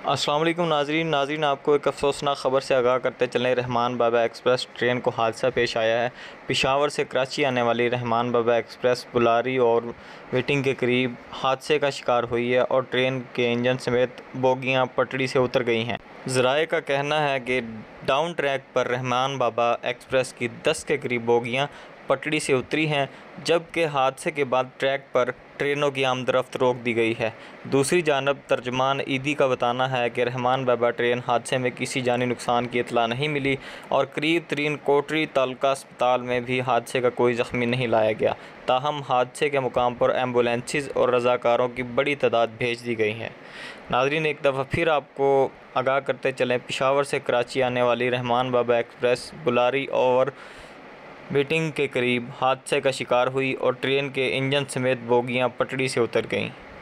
अस्सलाम वालेकुम नाज़रीन आपको एक अफसोसनाक ख़बर से आगाह करते चलें। रहमान बाबा एक्सप्रेस ट्रेन को हादसा पेश आया है। पेशावर से कराची आने वाली रहमान बाबा एक्सप्रेस बुलारी और वेटिंग के करीब हादसे का शिकार हुई है और ट्रेन के इंजन समेत बोगियां पटड़ी से उतर गई हैं। ज़राए का कहना है कि डाउन ट्रैक पर रहमान बाबा एक्सप्रेस की 10 के करीब बोगियां पटड़ी से उतरी हैं, जबकि हादसे के बाद ट्रैक पर ट्रेनों की आमदरफ्त रोक दी गई है। दूसरी जानब तर्जमान ईदी का बताना है कि रहमान बाबा ट्रेन हादसे में किसी जानी नुकसान की इतला नहीं मिली और करीब तरीन कोटरी तालुका अस्पताल में भी हादसे का कोई ज़ख्मी नहीं लाया गया। ताहम हादसे के मुकाम पर एम्बुलेंसेस और रज़ाकारों की बड़ी तादाद भेज दी गई है। नाज़रीन, एक दफ़ा फिर आपको आगाह करते चलें, पेशावर से कराची आने वाली रहमान बाबा एक्सप्रेस बुलारी और वेटिंग के करीब हादसे का शिकार हुई और ट्रेन के इंजन समेत बोगियां पटड़ी से उतर गईं।